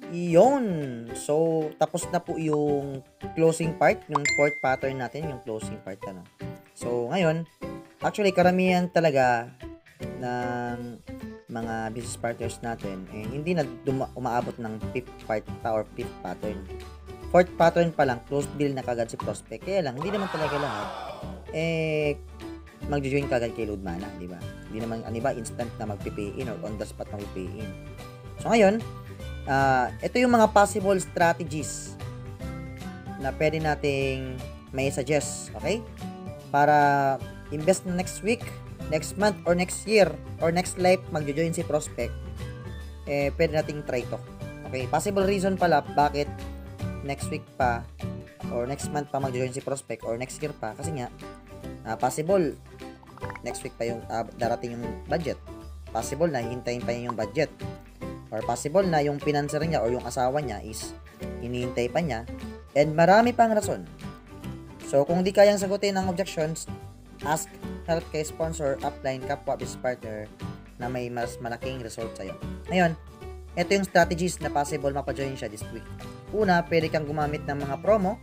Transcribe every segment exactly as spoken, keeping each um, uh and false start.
Iyon. So, tapos na po yung closing part, yung fourth pattern natin, yung closing part, ano. So, ngayon, actually, karamihan talaga ng mga business partners natin, eh, hindi na duma- umaabot ng fifth part pa or fifth pattern. Fourth pattern pa lang, closed deal na kagad si prospect. Kaya lang, hindi naman talaga lahat, eh, magjo-join kagad kay Load Mana, di ba? Hindi naman, ano ba, instant na mag-pay in or on the spot mag-pay in. So, ngayon, Uh, ito yung mga possible strategies na pwede nating may suggest, okay? Para invest na next week, next month, or next year, or next life, magjo-join si prospect, eh, pwede nating try to. Okay? Possible reason pala bakit next week pa, or next month pa magjo-join si prospect, or next year pa, kasi nga, uh, possible, next week pa yung uh, darating yung budget. Possible na hihintayin pa yung budget. Or possible na yung financer niya or yung asawa niya is hinihintay pa niya. And marami pang rason. So, kung di kayang sagutin ang objections, ask help kay sponsor, upline, kapwa, business partner na may mas malaking result sa'yo. Ngayon, ito yung strategies na possible mapajoin siya this week. Una, pwede kang gumamit ng mga promo.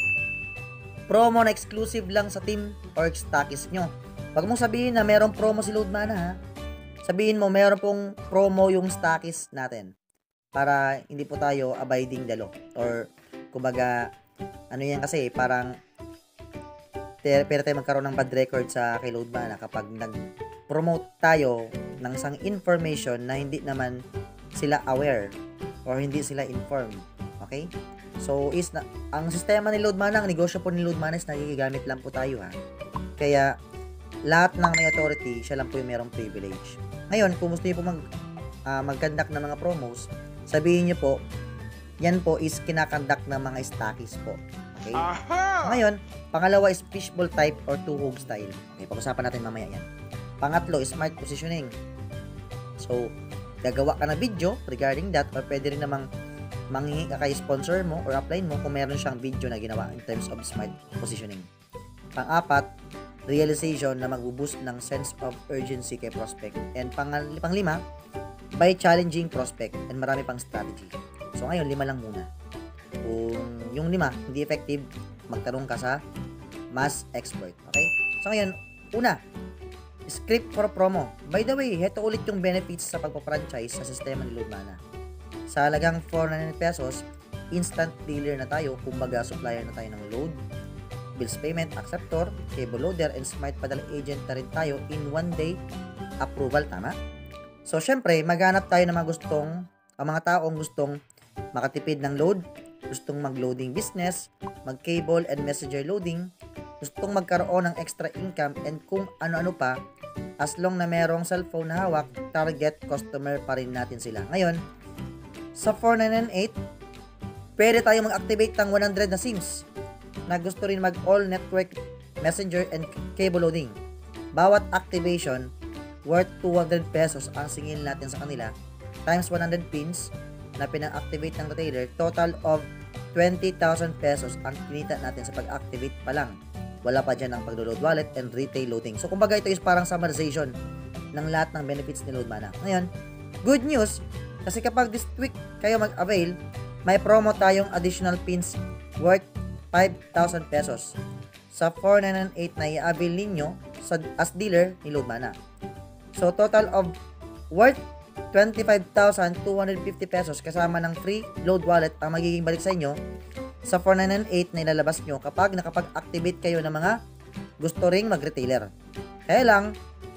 Promo na exclusive lang sa team or stockies nyo. Wag mong sabihin na merong promo si Load Mana, ha? Sabihin mo, mayroon pong promo yung stockies natin para hindi po tayo abiding the law. Or, kumbaga, ano yan kasi, parang pwede tayo magkaroon ng bad record sa kay Load Mana kapag nag-promote tayo ng isang information na hindi naman sila aware or hindi sila informed. Okay? So, is na, ang sistema ni Load Mana, ang negosyo po ni Load Mana is nagigamit lang po tayo, ha? Kaya, lahat ng may authority, siya lang po yung merong privilege. Ngayon, kung gusto niyo po mag, uh, mag-conduct ng mga promos, sabihin niyo po, yan po is kinakandak ng mga stockies po. Okay? Aha! Ngayon, pangalawa is fishbowl type or two-hog style. Okay, pag-usapan natin mamaya yan. Pangatlo is smart positioning. So, gagawa ka na video regarding that or pwede rin namang manghingi ka kay sponsor mo or upline mo kung meron siyang video na ginawa in terms of smart positioning. Pang-apat, realization na mag-boost ng sense of urgency kay prospect. And pang panglima, by challenging prospect. And marami pang strategy. So ngayon, lima lang muna. Kung yung lima hindi effective, magtanong ka sa mas expert. Okay? So ngayon, una, script for promo. By the way, heto ulit yung benefits sa pagpa-franchise sa sistema ni Load Mana. Sa halagang four hundred pesos, instant dealer na tayo. Kumbaga, supplier na tayo ng load, bills payment, acceptor, cable loader, and smart padala agent na rin tayo in one day approval, tama? So, syempre, maghanap tayo ng mga gustong, ang mga taong gustong makatipid ng load, gustong mag-loading business, mag-cable and messenger loading, gustong magkaroon ng extra income, and kung ano-ano pa, as long na merong cellphone na hawak, target customer pa rin natin sila. Ngayon, sa four nine nine eight, pwede tayo mag-activate ng one hundred na SIMs na gusto rin mag all network, messenger, and cable loading. Bawat activation, worth two hundred pesos ang singil natin sa kanila, times one hundred pins na pinang-activate ng retailer, total of twenty thousand pesos ang kinita natin sa pag-activate pa lang. Wala pa dyan ang pag-load wallet and retail loading. So, kumbaga ito is parang summarization ng lahat ng benefits ni Load Mana. Ngayon, good news, kasi kapag this week kayo mag-avail, may promo tayong additional pins worth five thousand pesos sa four nine nine eight na i-avail ninyo sa, as dealer ni Load Mana. So, total of worth twenty-five thousand two hundred fifty pesos kasama ng free load wallet ang magiging balik sa inyo sa four nine nine eight na ilalabas nyo kapag nakapag-activate kayo ng mga gusto ring mag-retailer. Kaya lang,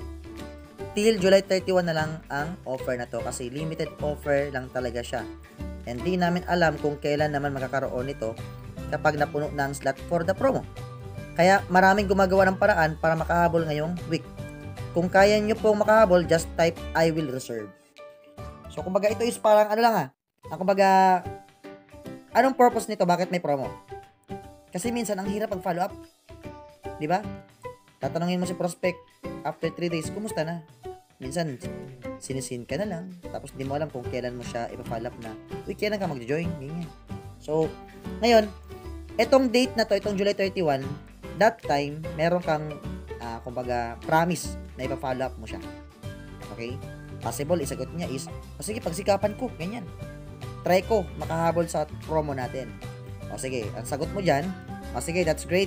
till July thirty-first na lang ang offer na to kasi limited offer lang talaga siya. And di namin alam kung kailan naman magkakaroon nito kapag napuno na ang slot for the promo. Kaya maraming gumagawa ng paraan para makahabol ngayong week. Kung kaya nyo pong makahabol, just type I will reserve. So kumbaga ito is parang ano lang ah. Kumbaga, anong purpose nito? Bakit may promo? Kasi minsan ang hirap mag-follow up. Di ba? Tatanungin mo si prospect after three days, kumusta na? Minsan, sinisin ka na lang. Tapos di mo alam kung kailan mo siya ipa-follow up na, uy, kailan ka mag-join? Ganyan. So, ngayon, etong date na to, itong July thirty-first, that time, meron kang, uh, kumbaga, promise na ipa-follow up mo siya. Okay? Possible, isagot niya is, o sige, pagsikapan ko, ganyan. try ko makahabol sa promo natin. O sige, ang sagot mo dyan, o sige, that's great.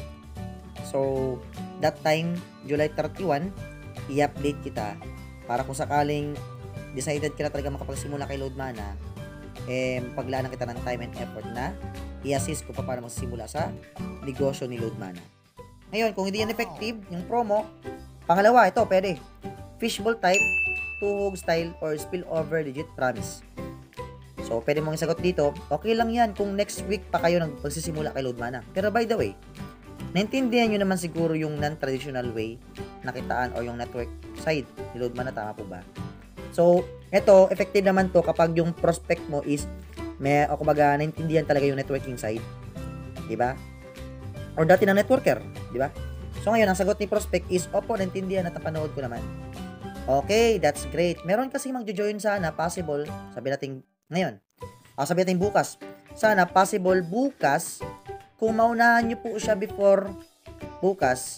So, that time, July thirty-first, i-update kita para kung sakaling decided ka na talaga makapagsimula kay Load Mana, eh, paglaanan kita ng time and effort na i-assist ko pa para magsimula sa negosyo ni Load Mana. Ngayon, kung hindi yan effective, yung promo, pangalawa, ito, pwede. Fishbowl type, tuhog style, or spillover legit promise. So, pwede mong isagot dito, okay lang yan kung next week pa kayo nagpagsisimula kay Load Mana. Pero by the way, naintindihan nyo naman siguro yung non-traditional way na kitaan o yung network side ni Load Mana, tama po ba? So, ito, effective naman to kapag yung prospect mo is may, o kumbaga, naintindihan talaga yung networking side. Diba? Or dati na networker. Diba? So, ngayon, ang sagot ni prospect is, opo, naintindihan at napanood ko naman. Okay, that's great. Meron kasi magjo-join sana, possible, sabi natin ngayon. O, sabi natin bukas. Sana, possible bukas, kung maunahan nyo po siya before bukas,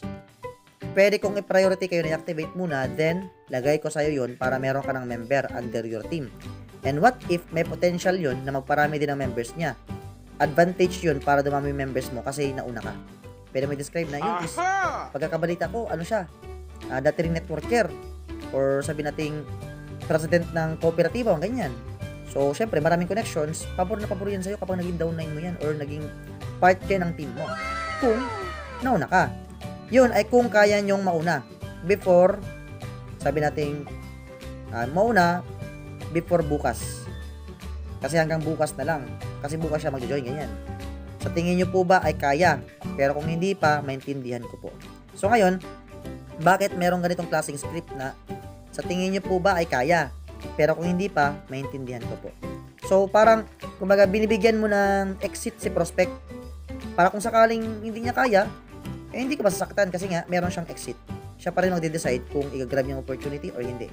pwede kong i-priority kayo na i-activate muna, then, lagay ko sa'yo yun para meron ka ng member under your team. And what if may potential yun na magparami din ng members niya? Advantage yun para dumami yung members mo kasi nauna ka. Pwede may describe na yun is, pagkakabalita ko, ano siya? Uh, dati ring networker. Or sabi nating president ng kooperatiba, ang ganyan. So, syempre, maraming connections. Pabor na pabor yan sa'yo kapag naging downline mo yan or naging part ka ng team mo. Kung nauna ka. Yun ay kung kaya nyong mauna. Before, sabi nating uh, mauna before bukas. Kasi hanggang bukas na lang. Kasi bukas siya mag-join, ganyan. Sa tingin nyo po ba ay kaya? Pero kung hindi pa, maintindihan ko po. So ngayon, bakit merong ganitong klaseng script na sa tingin nyo po ba ay kaya? Pero kung hindi pa, maintindihan ko po. So parang, kumbaga, binibigyan mo ng exit si prospect para kung sakaling hindi niya kaya, eh hindi ka masasaktan kasi nga, meron siyang exit. Siya pa rin magde-decide kung i-grab yung opportunity or hindi.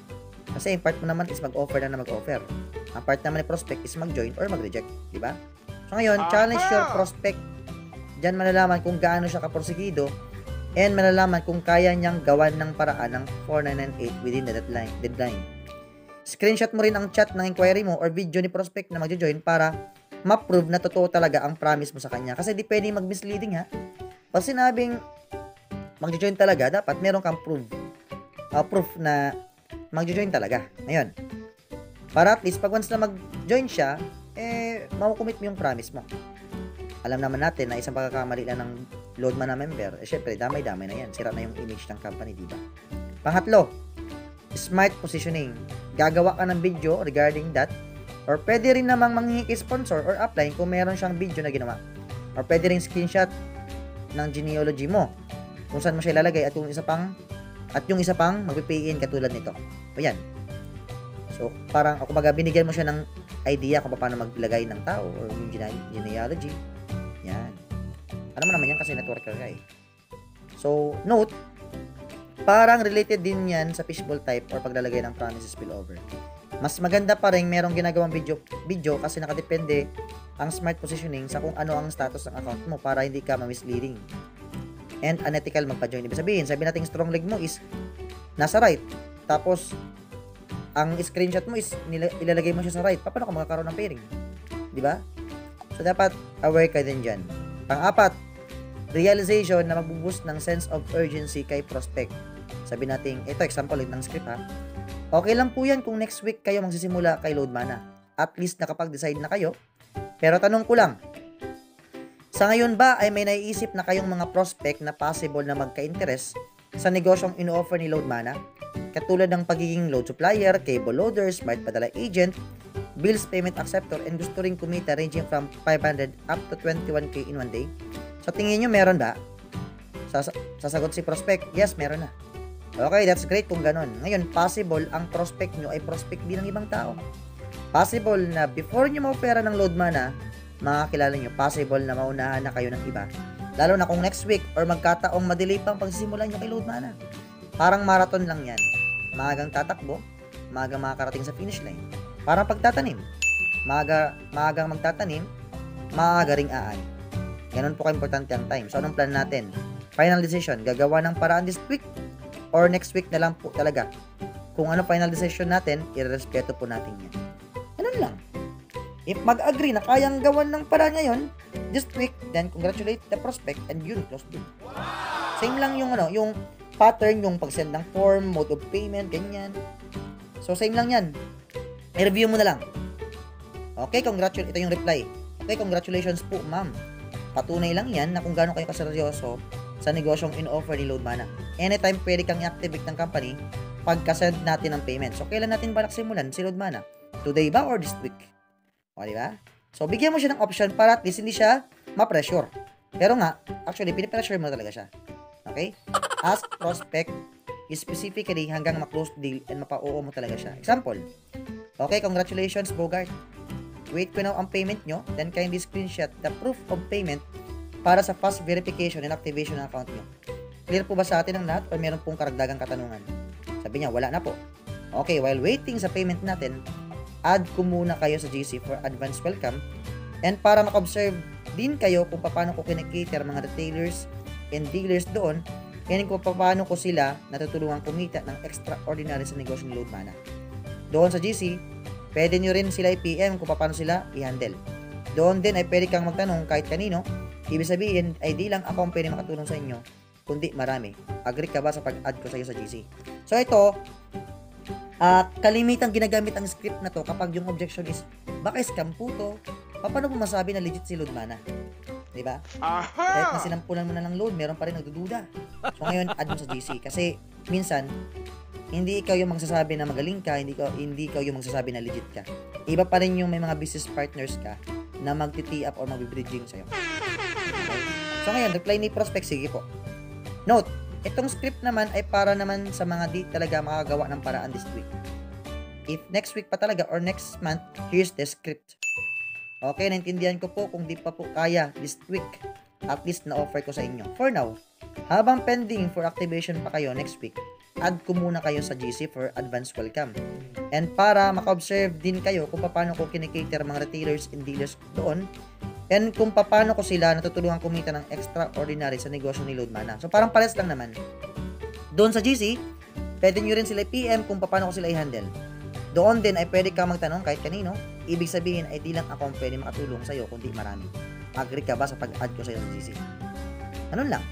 Kasi yung part mo naman is mag-offer na na mag-offer. Ang part naman ni prospect is mag-join or mag-reject. Diba? So ngayon, challenge your prospect. Diyan malalaman kung gaano siya kaporsigido and malalaman kung kaya niyang gawan ng paraan ng four nine nine eight within the deadline. deadline. Screenshot mo rin ang chat ng inquiry mo or video ni prospect na mag-join para ma-prove na totoo talaga ang promise mo sa kanya. Kasi di pwede mag-misleading ha. Pag sinabing mag-join talaga, dapat meron kang proof. Uh, proof na mag-join talaga. Ngayon, para at least pag once na mag-join siya, eh, makukumit mo yung promise mo. Alam naman natin na isang pagkakamali lang ng Load Mana member, eh syempre, damay-damay na yan. Sira na yung image ng company, diba? Pangatlo, smart positioning. Gagawa ka ng video regarding that, or pwede rin namang manghingi sponsor or upline kung meron siyang video na ginawa. Or pwede rin screenshot ng genealogy mo, kung saan mo siya ilalagay at yung isa pang, at yung isa pang mag-pay in katulad nito. O yan. So, parang, ako baga, binigyan mo siya ng idea kung paano maglagay ng tao or yung genealogy. Yan. Ano mo naman yan kasi networker ka eh. So, note, parang related din yan sa fishbowl type or paglalagay ng promises spillover. Mas maganda pa rin merong ginagawang video, video kasi nakadepende ang smart positioning sa kung ano ang status ng account mo para hindi ka ma-misleading. And unethical magpa-join. Ibig sabihin, sabi natin strong leg mo is nasa right. Tapos, ang screenshot mo is nila, ilalagay mo siya sa right. Paano ka magkakaroon ng pairing? Diba? So, dapat aware ka din dyan. Pang-apat, realization na magbuboost ng sense of urgency kay prospect. Sabi natin, ito example ng script ha. Okay lang po yan kung next week kayo magsisimula kay Load Mana. At least nakapag-decide na kayo. Pero tanong ko lang, sa ngayon ba ay may naiisip na kayong mga prospect na possible na magka-interest sa negosyong ino-offer ni Load Mana? Katulad ng pagiging load supplier, cable loader, smart padala agent, bills payment acceptor, and gusto ring kumita ranging from five hundred up to twenty-one K in one day. So tingin nyo meron ba? Sas sasagot si prospect, yes, meron na. Okay, that's great kung ganon. Ngayon, possible ang prospect nyo ay prospect din ng ibang tao. Possible na before nyo maopera ng Load Mana, makakilala nyo, possible na maunahan na kayo ng iba. Lalo na kung next week or magkataong madelay pang pagsisimula nyo kay Load Mana. Parang marathon lang yan. Maagang tatakbo, maagang makakarating sa finish line. Parang pagtatanim. Maaga, maagang magtatanim, maaga ring aani. Ganun po ka-importante ang time. So, anong plan natin? Final decision, gagawa ng paraan this week or next week na lang po talaga. Kung ano final decision natin, irerespeto po natin yan. Ganun lang. If mag-agree na kayang gawan ng paraan ngayon, this week, then congratulate the prospect and yun, close deal. Same lang yung ano, yung pattern, yung pag-send ng form, mode of payment, ganyan. So, same lang yan. I-review mo na lang. Okay, congratulations. Ito yung reply. Okay, congratulations po, ma'am. Patunay lang yan na kung gaano kayo kaseryoso sa negosyong in-offer ni Loadmana. Anytime pwede kang i-activate ng company pagka-send natin ng payment. So, kailan natin balak simulan si Loadmana? Today ba or this week? O, di ba? So, bigyan mo siya ng option para at least hindi siya ma-pressure. Pero nga, actually, pinipressure mo talaga siya. Okay? Ask prospect specifically hanggang ma-close deal and mapa-oo mo talaga siya. Example, okay, congratulations, Bogart. Wait ko now ang payment nyo, then kindly screenshot the proof of payment para sa fast verification and activation ng account nyo. Clear po ba sa atin ang lahat o meron pong karagdagang katanungan? Sabi niya, wala na po. Okay, while waiting sa payment natin, add ko muna kayo sa G C for advance welcome and para maka-observe din kayo kung paano ko kinikater mga retailers and dealers doon and kung paano ko sila natutulungan kumita ng extraordinary sa negosyo ni Loadmana. Doon sa G C, pwede nyo rin sila i-P M kung paano sila i-handle. Doon din ay pwede kang magtanong kahit kanino. Ibig sabihin ay di lang ako ang pwede makatulong sa inyo, kundi marami. Agree ka ba sa pag-add ko sa iyo sa G C? So ito, uh, kalimitang ginagamit ang script na to kapag yung objection is, baka scam po to. Paano mo masabi na legit si Loadmana? Diba? Kahit na sinampulan mo na ng load, meron pa rin nagdududa. So ngayon, add mo sa G C. Kasi minsan, hindi ikaw yung magsasabi na magaling ka, hindi ikaw, hindi ikaw yung magsasabi na legit ka. Iba pa rin yung may mga business partners ka na magti-tee up or mag-bridging sa'yo. Okay? So ngayon, reply ni prospect, sige po. Note, itong script naman ay para naman sa mga di talaga makagawa ng paraan this week. If next week pa talaga or next month, here's the script. Okay, naintindihan ko po kung di pa po kaya this week. At least na-offer ko sa inyo. For now, habang pending for activation pa kayo next week, add ko muna kayo sa G C for advance welcome. And para maka-observe din kayo kung paano ko kinikater mga retailers and dealers doon and kung paano ko sila natutulungan kumita ng extraordinary sa negosyo ni Loadmana. So parang pares lang naman. Doon sa G C, pwede nyo rin sila i-P M kung paano ko sila i-handle. Doon din ay pwede ka magtanong kahit kanino. Ibig sabihin ay di lang ako ang pwede makatulong sa'yo kundi marami. Agree ka ba sa pag-add ko sa'yo sa G C? Ganun lang.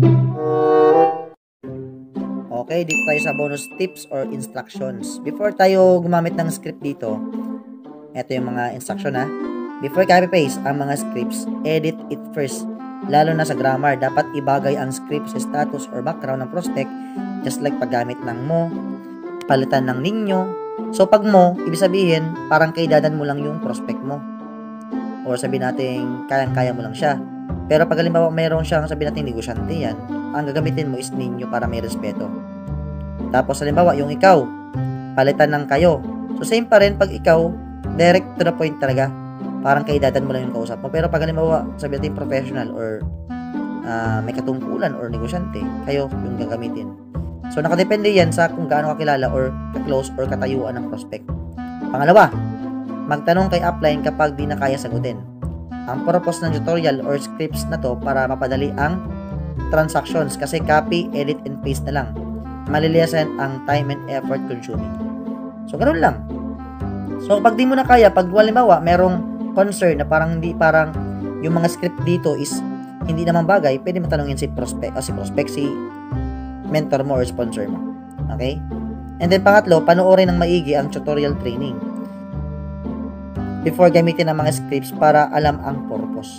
Okay, dito tayo sa bonus tips or instructions. Before tayo gumamit ng script dito, ito yung mga instruction ha. Before copy-paste ang mga scripts, edit it first. Lalo na sa grammar, dapat ibagay ang script sa status or background ng prospect just like paggamit ng mo, palitan ng ninyo. So pag mo, ibig sabihin, parang kaidadan mo lang yung prospect mo. Or sabihin natin, kayang-kaya mo lang siya. Pero pag halimbawa mayroon siyang sabihin natin negosyante yan, ang gagamitin mo is ninyo para may respeto. Tapos halimbawa, yung ikaw, palitan ng kayo. So same pa rin pag ikaw, direct to the point talaga. Parang kaidadan mo lang yung kausap mo. Pero pag halimbawa, sabihin natin professional or uh, may katungkulan or negosyante, kayo yung gagamitin. So, nakadepende yan sa kung gaano kakilala or ka-close or katayuan ng prospect. Pangalawa, magtanong kay upline kapag di na kaya sagutin. Ang purpose ng tutorial or scripts na to para mapadali ang transactions kasi copy, edit, and paste na lang. Maliliyasan ang time and effort consuming. So, ganoon lang. So, pag di mo na kaya, pag halimbawa, merong concern na parang hindi, parang yung mga script dito is hindi naman bagay, pwede mo tanongin si prospect, o si prospect, si mentor mo or sponsor mo. Okay? And then pangatlo, panoorin ng maigi ang tutorial training before gamitin ang mga scripts para alam ang purpose.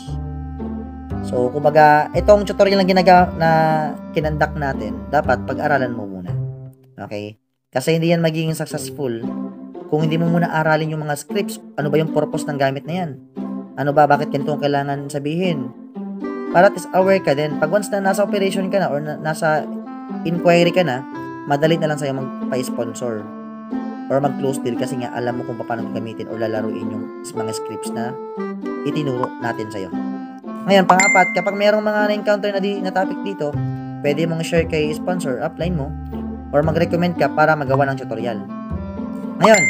So, kumbaga, itong tutorial na ginaga na kinandak natin, dapat pag-aralan mo muna. Okay? Kasi hindi yan magiging successful kung hindi mo muna aralin yung mga scripts. Ano ba yung purpose ng gamit na yan? Ano ba, bakit ganito ang kailangan sabihin? Para at least aware ka din. Pag once na nasa operation ka na or na, nasa inquiry ka na, madali na lang sa'yo magpa-sponsor or mag-close deal kasi nga alam mo kung paano gamitin o lalaruin yung mga scripts na itinuro natin sa'yo. Ngayon, pang-apat, kapag mayroong mga na-encounter na, di, na topic dito, pwede mong share kay sponsor, upline mo, or mag-recommend ka para magawa ng tutorial. Ngayon,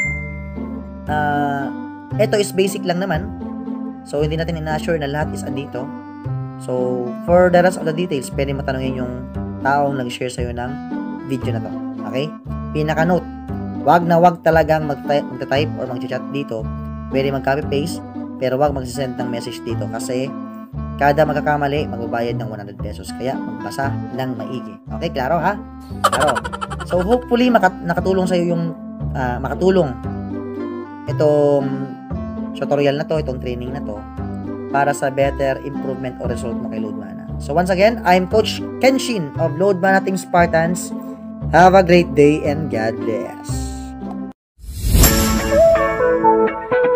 uh, ito is basic lang naman. So, hindi natin ina-assure na lahat is andito. So, for the rest of the details, pwede mo tanongin yung taong nag-share sa'yo ng video na to. Okay? Pinaka-note, wag na wag talagang mag-type or mag-chat dito. Pwede mag-copy-paste pero wag magsisend ng message dito kasi kada magkakamali, magbabayad ng one hundred pesos. Kaya magbasa ng maigi. Okay, klaro ha? Klaro. So hopefully makat nakatulong sa iyo yung uh, makatulong itong tutorial na to, itong training na to para sa better improvement o result mo kay Loadmana. So once again, I'm Coach Kenshin of Loadmana Team Spartans. Have a great day and God bless.